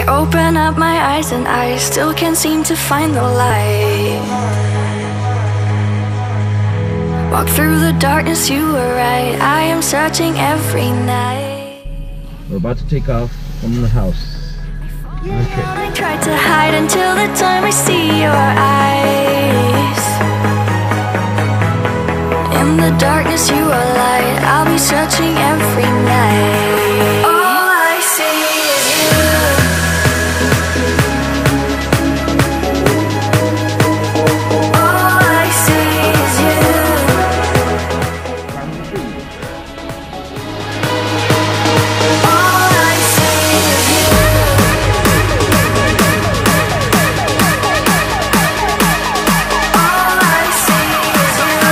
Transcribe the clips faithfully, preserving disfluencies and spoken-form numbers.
open up my eyes and I still can't seem to find the light. Walk through the darkness, you were right, I am searching every night. We're about to take off from the house. Okay. I tried to hide until the time I see your eyes. In the darkness you are light, I'll be searching every night. All I see is you. All I see is you. All I see is you. All I see is you.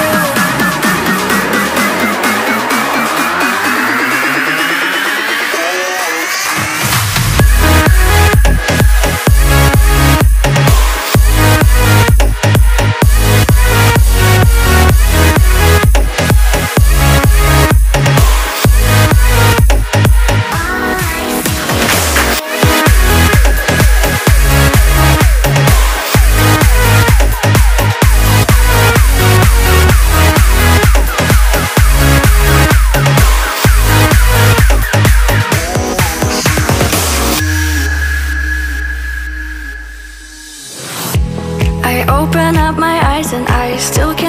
I open up my eyes and I still can't